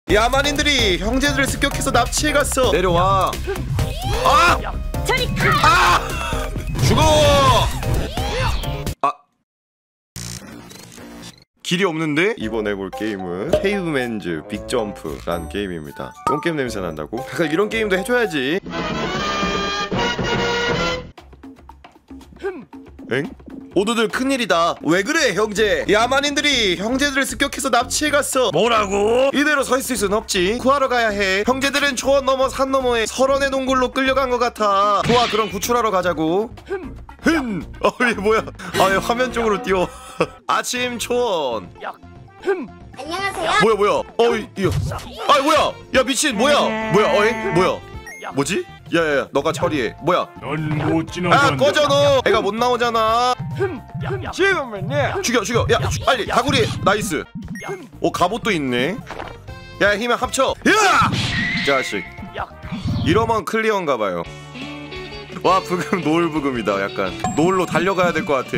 야만인들이 형제들을 습격해서 납치해갔어. 내려와. 아! 저리 가! 아! 죽어! 아! 길이 없는데? 이번에 볼 게임은 케이브맨즈 빅점프라는 게임입니다. 똥게임 냄새 난다고? 약간 이런 게임도 해줘야지. 엥? 모두들 큰일이다. 왜 그래 형제? 야만인들이 형제들을 습격해서 납치해갔어. 뭐라고? 이대로 서 있을 순 없지. 구하러 가야 해. 형제들은 초원 넘어 산 너머에 설원의 동굴로 끌려간 것 같아. 좋아, 그럼 구출하러 가자고. 얘 뭐야? 얘 화면 쪽으로 뛰어. 아침 초원. 안녕하세요. 뭐야? 이거. 뭐야? 야 미친 뭐야? 뭐야? 뭐지? 야야야, 너가 처리해. 뭐야? 넌 못 지나간다. 꺼져 너. 애가 못 나오잖아. 지금은요. 죽여. 야 빨리 다구리. 나이스. 갑옷도 있네. 야 힘을 합쳐. 야! 자식. 이러면 클리어인가봐요. 와 부금 노을 부금이다. 약간 노을로 달려가야 될 것 같아.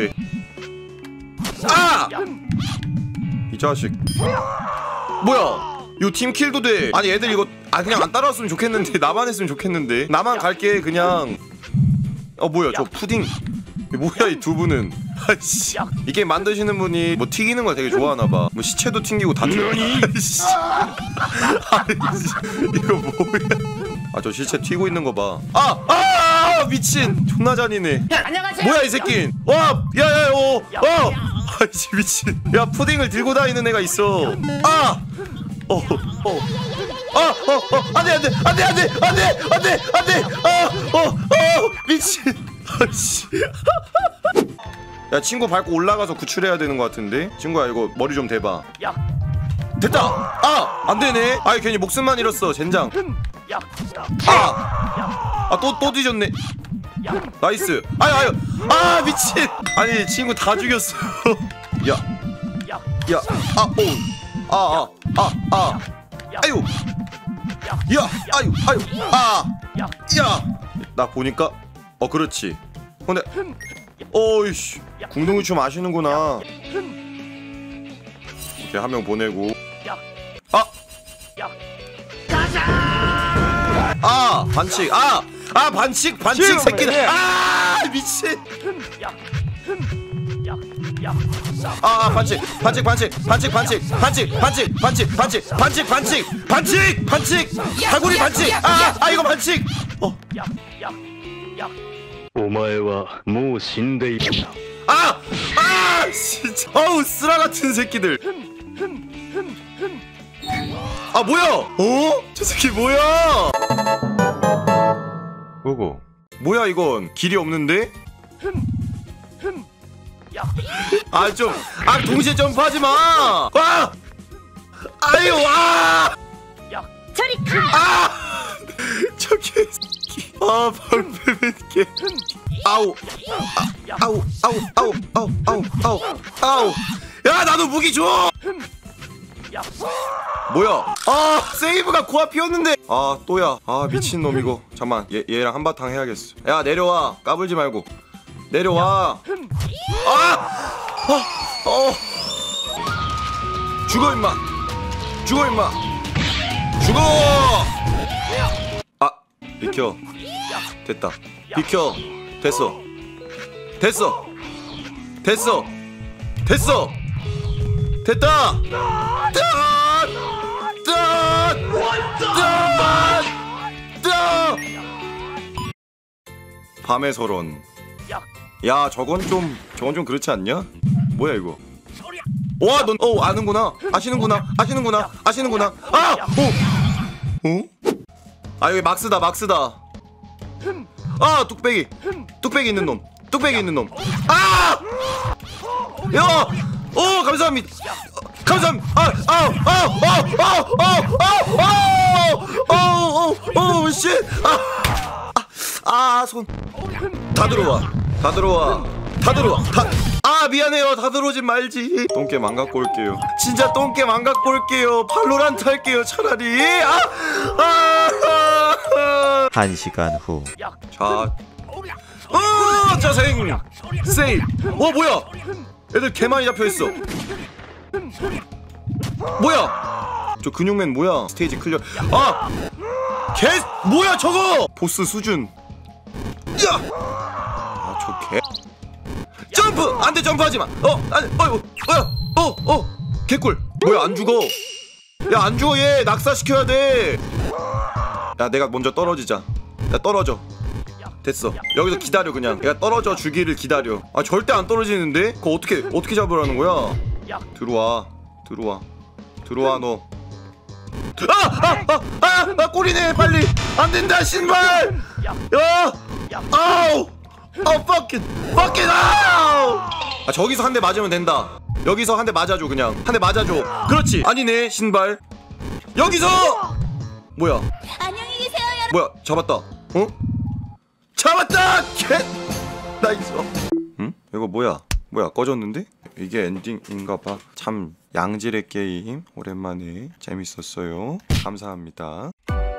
아! 이 자식. 뭐야? 이거 팀킬도 돼. 아니 애들 이거 그냥 안 따라왔으면 좋겠는데. 나만 했으면 좋겠는데. 나만 갈게 그냥. 뭐야 저 푸딩. 뭐야 이 두 분은. 아이씨. 이 게임 만드시는 분이 뭐 튀기는 걸 되게 좋아하나봐. 뭐 시체도 튕기고 다 튀겨. 아이씨. 이거 뭐야. 저 시체 튀고 있는 거 봐. 미친. 존나 잔인해. 안녕하세요. 뭐야 이 새끼. 아이씨 미친. 야 푸딩을 들고 다니는 애가 있어. 안돼 미친. 아이씨. 야 친구 밟고 올라가서 구출해야 되는 것 같은데. 친구야 이거 머리 좀 대봐. 됐다. 안되네. 괜히 목숨만 잃었어 젠장. 또 뒤졌네. 나이스. 미친. 아니 친구 다 죽였어. 나 보니까 그렇지. 근데 어이씨 궁둥이 춤 아시는구나. 이렇게 한 명 보내고. 반칙. 반칙 새끼들. 미친. 반칙. 다구리 반칙. 이거 반칙. お前はもう死んでいる。 진짜. 쓰라 같은 새끼들. 뭐야? 저 새끼 뭐야? 뭐야 이건? 길이 없는데? 동시에 점프하지 마. 저리 가! 저 개새끼. 방패맨 아우. 야 나도 무기 줘. 뭐야? 세이브가 코앞이었는데. 또야. 미친놈 이거. 잠만 얘랑 한바탕 해야겠어. 야 내려와. 까불지 말고 내려와. 죽어 임마. 죽어. 비켜. 됐다. 비켜. 됐어. 됐다. 밤의 설원. 야 저건 좀 그렇지 않냐? 뭐야 이거? 와 넌 아는구나. 아시는구나. 여기 막스다. 뚝배기 있는 놈. 야! 감사합니다. 쉣! 손. 다 들어와. 미안해요. 다 들어오진 말지. 똥게임 안 갖고 올게요. 진짜 똥게임 안 갖고 올게요. 발로란트 할게요 차라리. 1시간 후. 자생 세이브. 뭐야? 애들 개 많이 잡혀있어. 뭐야? 저 근육맨 뭐야? 스테이지 클리어. 아! 개 뭐야 저거? 보스 수준. 야! 아, 저 개. 점프! 안 돼, 점프하지 마. 아니, 개꿀. 뭐야, 안 죽어. 야, 안 죽어 얘. 낙사시켜야 돼. 야, 내가 먼저 떨어지자. 야, 떨어져. 됐어. 여기서 기다려 그냥. 내가 떨어져 주기를 기다려. 아, 절대 안 떨어지는데? 그거 어떻게 잡으라는 거야? 들어와. 너. 꼬리네 빨리. 안 된다 신발. 야, 아우, fuck it, 아우. 아, 저기서 한 대 맞으면 된다. 여기서 한 대 맞아줘 그냥. 한 대 맞아줘. 그렇지. 아니네 신발. 여기서. 뭐야? 안녕히 계세요, 여러분. 뭐야? 잡았다. 어? 잡았다. 개. 나이스. 응? 이거 뭐야? 꺼졌는데? 이게 엔딩인가봐. 참 양질의 게임 오랜만에 재밌었어요. 감사합니다.